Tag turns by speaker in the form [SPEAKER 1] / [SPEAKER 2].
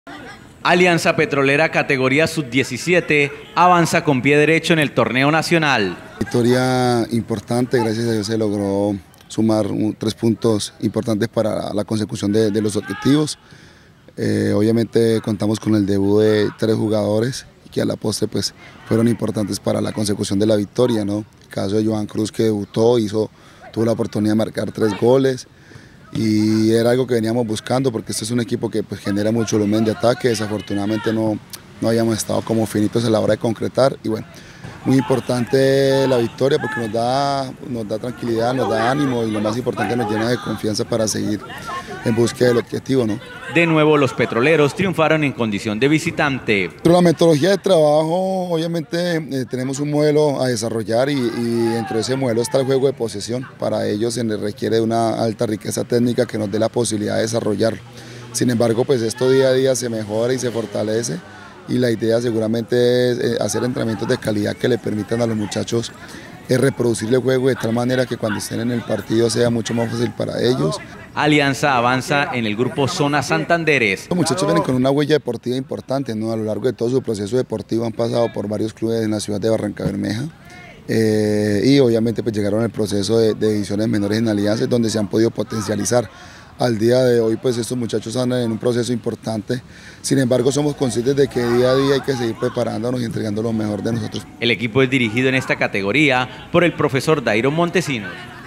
[SPEAKER 1] Alianza Petrolera categoría sub-17 avanza con pie derecho en el torneo nacional.
[SPEAKER 2] Victoria importante, gracias a Dios se logró sumar 3 puntos importantes para la consecución de los objetivos. Obviamente contamos con el debut de 3 jugadores que a la postre pues, fueron importantes para la consecución de la victoria, ¿no? El caso de Joan Cruz, que debutó, tuvo la oportunidad de marcar 3 goles. Y era algo que veníamos buscando porque este es un equipo que pues, genera mucho volumen de ataque. Desafortunadamente no habíamos estado como finitos a la hora de concretar y bueno, muy importante la victoria porque nos da tranquilidad, nos da ánimo y lo más importante nos llena de confianza para seguir en búsqueda del objetivo, ¿no?
[SPEAKER 1] De nuevo los petroleros triunfaron en condición de visitante.
[SPEAKER 2] Pero la metodología de trabajo, obviamente tenemos un modelo a desarrollar y dentro de ese modelo está el juego de posesión. Para ellos se les requiere de una alta riqueza técnica que nos dé la posibilidad de desarrollarlo. Sin embargo, pues esto día a día se mejora y se fortalece y la idea seguramente es hacer entrenamientos de calidad que le permitan a los muchachos reproducir el juego de tal manera que cuando estén en el partido sea mucho más fácil para ellos.
[SPEAKER 1] Alianza avanza en el grupo Zona Santanderes.
[SPEAKER 2] Los muchachos vienen con una huella deportiva importante, ¿no? A lo largo de todo su proceso deportivo han pasado por varios clubes en la ciudad de Barrancabermeja y obviamente pues llegaron al proceso de divisiones menores en Alianza donde se han podido potencializar. Al día de hoy pues estos muchachos andan en un proceso importante, sin embargo somos conscientes de que día a día hay que seguir preparándonos y entregando lo mejor de nosotros.
[SPEAKER 1] El equipo es dirigido en esta categoría por el profesor Dairo Montesinos.